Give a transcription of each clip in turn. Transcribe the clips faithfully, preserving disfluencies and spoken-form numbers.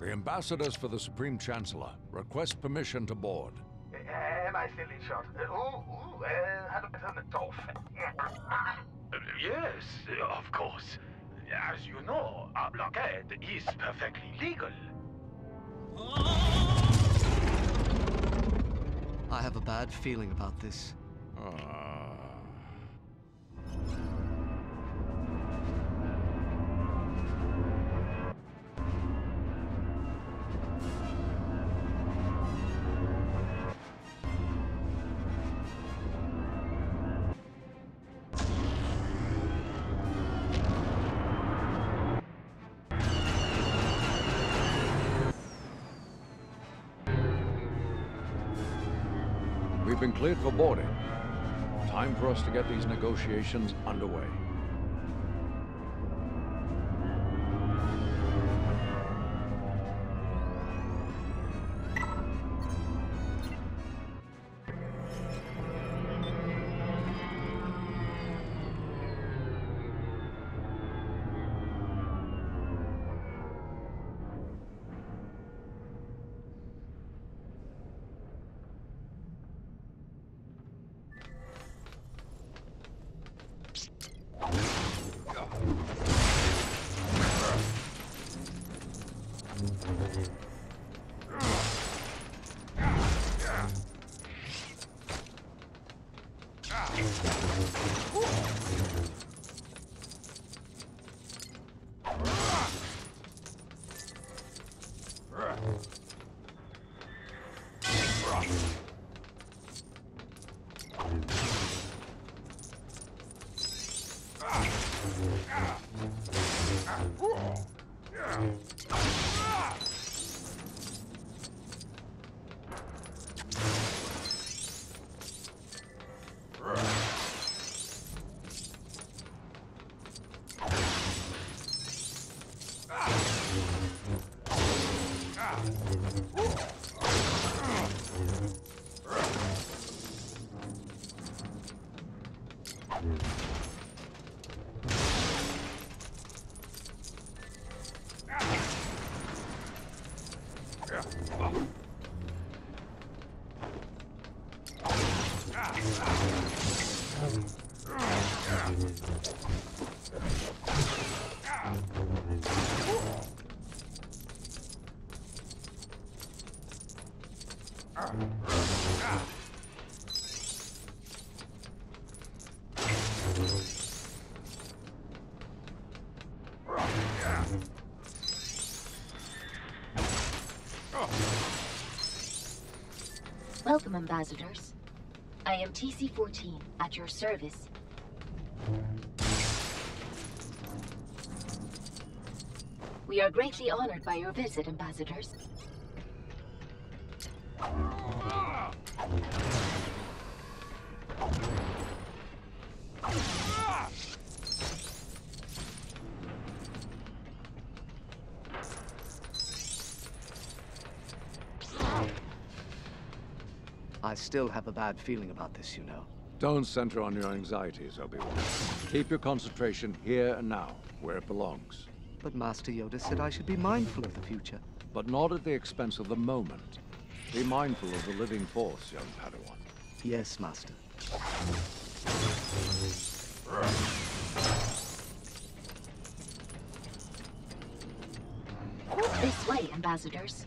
The ambassadors for the Supreme Chancellor request permission to board. Am I still in shot? Uh, ooh, ooh, uh, how do I turn it off? Yes, of course. As you know, a blockade is perfectly legal. I have a bad feeling about this. Ah. We've been cleared for boarding. Time for us to get these negotiations underway. Welcome, ambassadors. I am T C fourteen, at your service. We are greatly honored by your visit, ambassadors. I still have a bad feeling about this, you know. Don't center on your anxieties, Obi-Wan. Keep your concentration here and now, where it belongs. But Master Yoda said I should be mindful of the future. But not at the expense of the moment. Be mindful of the living force, young Padawan. Yes, Master. This way, ambassadors.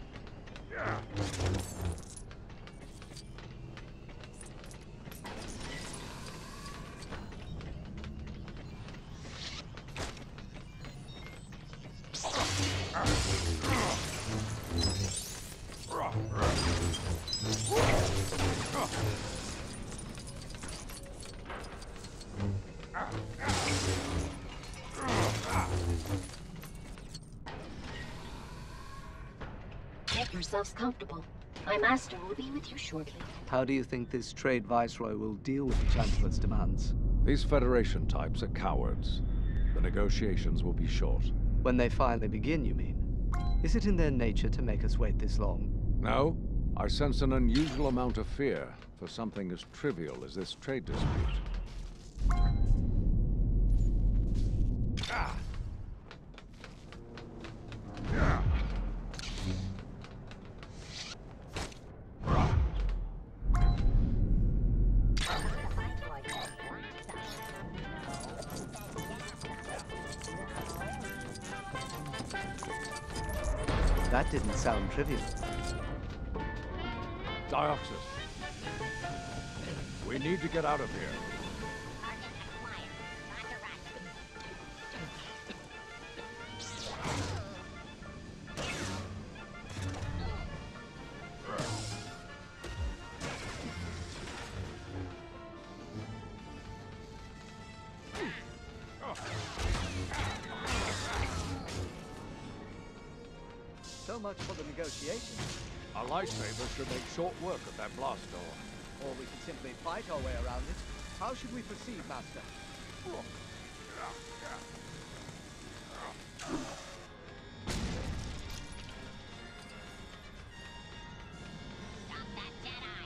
Make yourselves comfortable. My master will be with you shortly. How do you think this trade viceroy will deal with the Chancellor's demands? These Federation types are cowards. The negotiations will be short. When they finally begin, you mean? Is it in their nature to make us wait this long? No. I sense an unusual amount of fear for something as trivial as this trade dispute. Ah. Yeah. That didn't sound trivial. Dioxys. We need to get out of here. So much for the negotiation. A lightsaber should make short work of that blast door. Or we could simply fight our way around it. How should we proceed, Master? Stop that Jedi!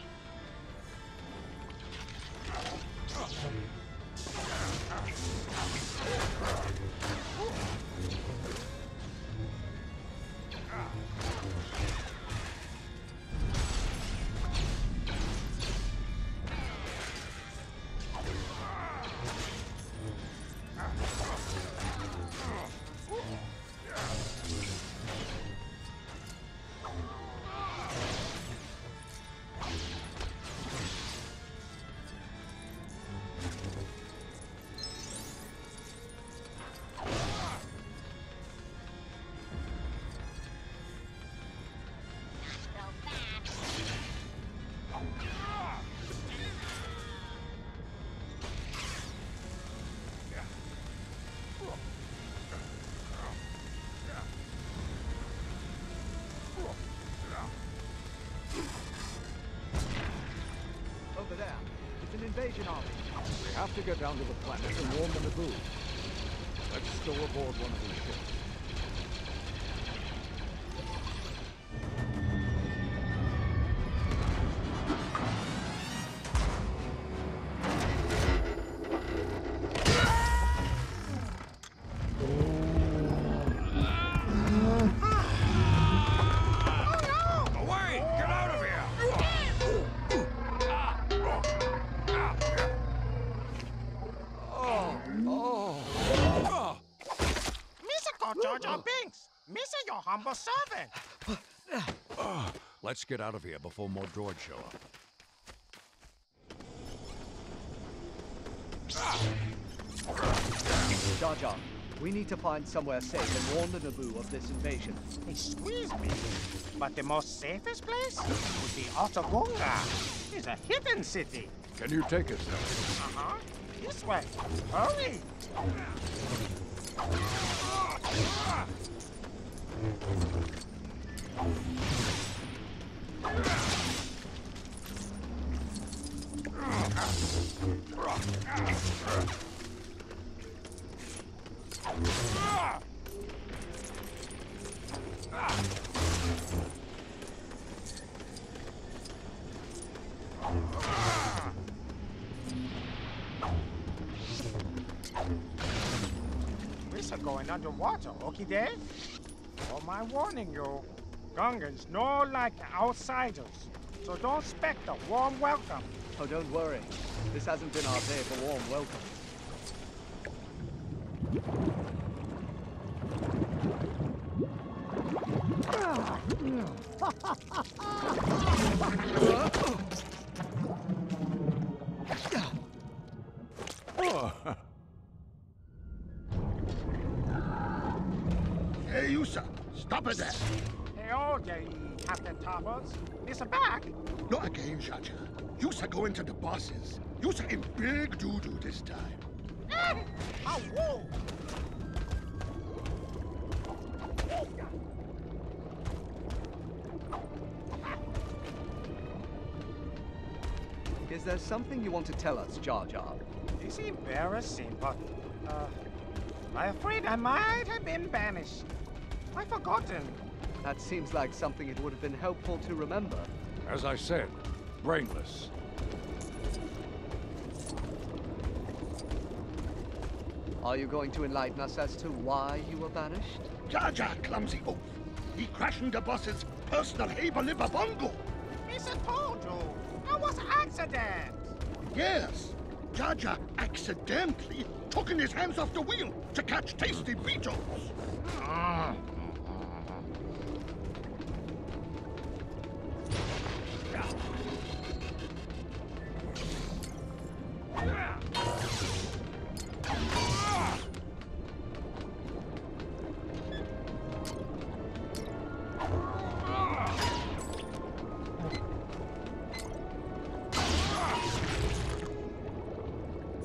Over there. It's an invasion army. We have to get down to the planet and warn the Naboo. Let's go aboard one of these ships. Jar Jar Binks! Missa, your humble servant! Uh, let's get out of here before more droids show up. Jar Jar, we need to find somewhere safe and warn the Naboo of this invasion. They squeezed me. But the most safest place would be Otogunga. It's a hidden city. Can you take us there? Uh-huh. This way. Hurry! We're going underwater, okay there? Oh, my warning you. Gungans no like outsiders, so don't expect a warm welcome. Oh, don't worry. This hasn't been our day for warm welcome. Hey, Yusa, stop it there. Hey, oh, day, Captain Thomas. Listen back. Not again, Jar Jar. Yusa go into the bosses. Yusa in big doo-doo this time. Ah! Ah, whoa! Is there something you want to tell us, Jar Jar? It's embarrassing, but, uh, I'm afraid I might have been banished. I've forgotten. That seems like something it would have been helpful to remember. As I said, brainless. Are you going to enlighten us as to why you were banished? Jar Jar clumsy oaf. He crashing the boss's personal Haber-Liver bungo. Mister told you. That was accident. Yes. Jar Jar accidentally took his hands off the wheel to catch tasty beetles.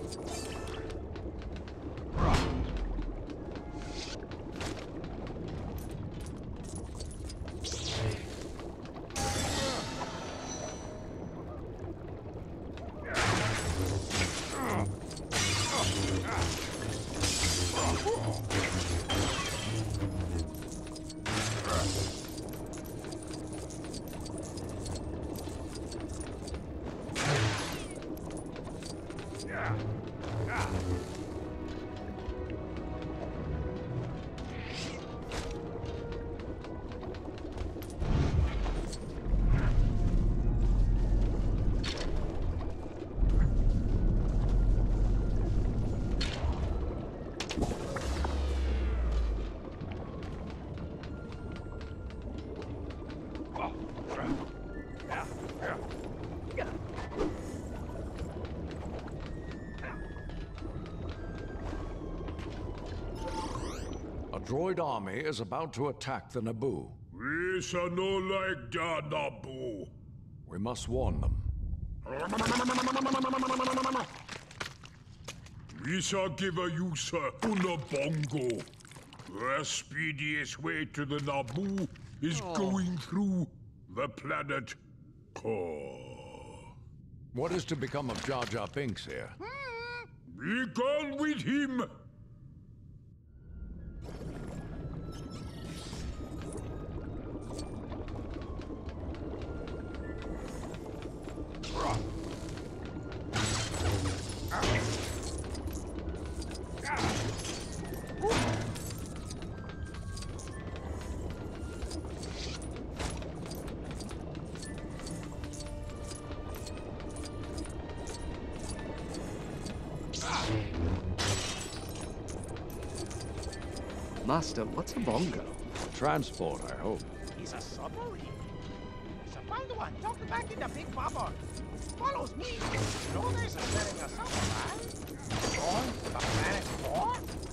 A droid army is about to attack the Naboo. We shall no like the Naboo. We must warn them. We shall give a user Unabongo. The speediest way to the Naboo is Oh. going through the planet core. What is to become of Jar Jar Binks here? Be gone with him! Master, what's a bongo? Transport, I hope. He's a submarine. It's a find one. Tuck it back in the big bubble. Follows me. No days are setting us up, right? Going to the planet core?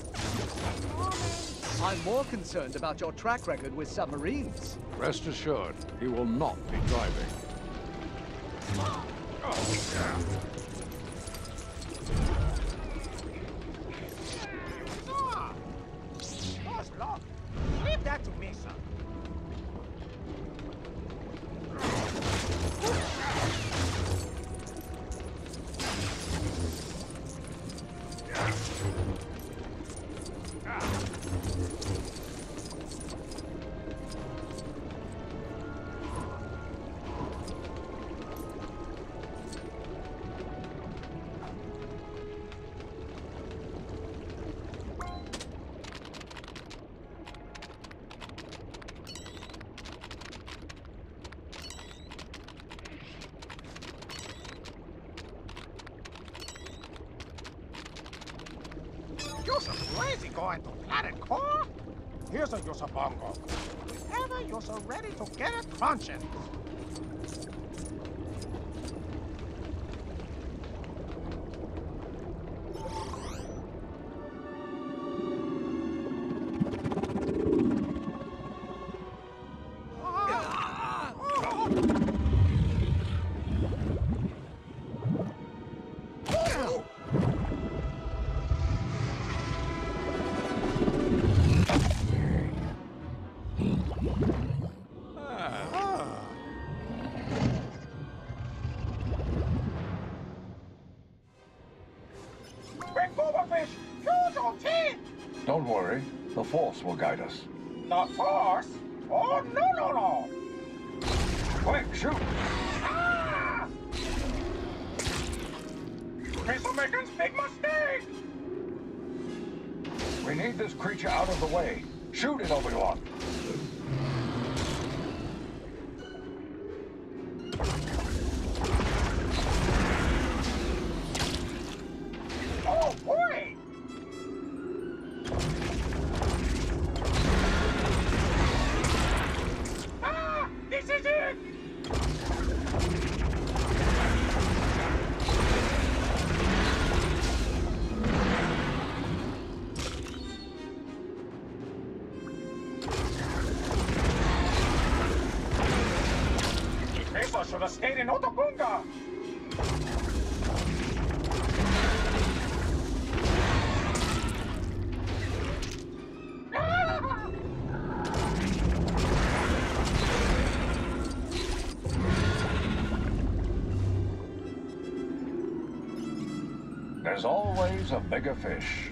I'm more concerned about your track record with submarines. Rest assured, he will not be driving. Oh, yeah. Ah, door's locked. Leave that to me, son. You're so crazy going to planet core? Here's a Yosabongo. Whenever you're so ready to get it crunching. Big Boba Fish! Use your teeth! Don't worry, the Force will guide us. The Force? Oh, no, no, no! Quick, shoot! Ah! Mister Megan's big mistake! We need this creature out of the way. Shoot it, Obi-Wan! Oh, boy! Ah! This is it! Eso should have stayed in Otokunga! There's always a bigger fish.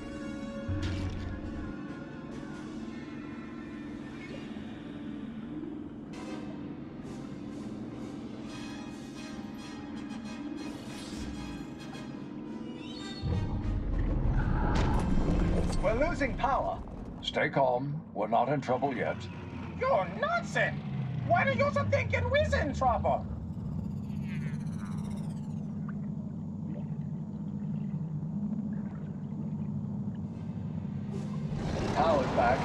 We're losing power. Stay calm. We're not in trouble yet. You're nonsense! Why do you thinking we's in trouble? Power's back.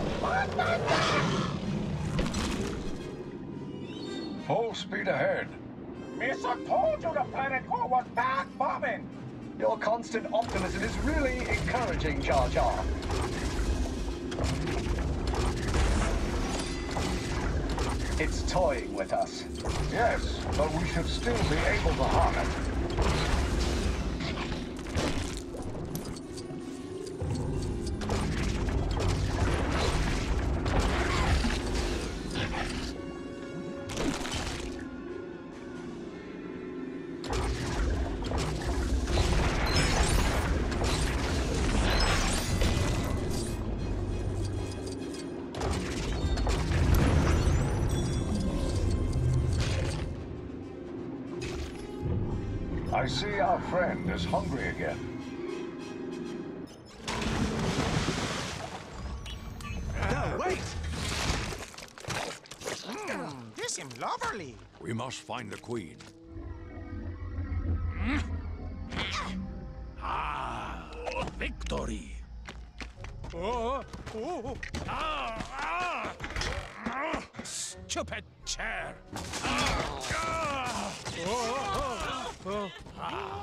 Full speed ahead. Mister told you the planet core was back bombing! Your constant optimism is really encouraging, Jar Jar. It's toying with us. Yes, but we should still be able to harm it. I see our friend is hungry again. No, wait! Mm, this seems lovely. We must find the queen. Ah, victory! Oh, oh, ah, ah. Stupid chair. Ah, ah. Oh, oh, oh.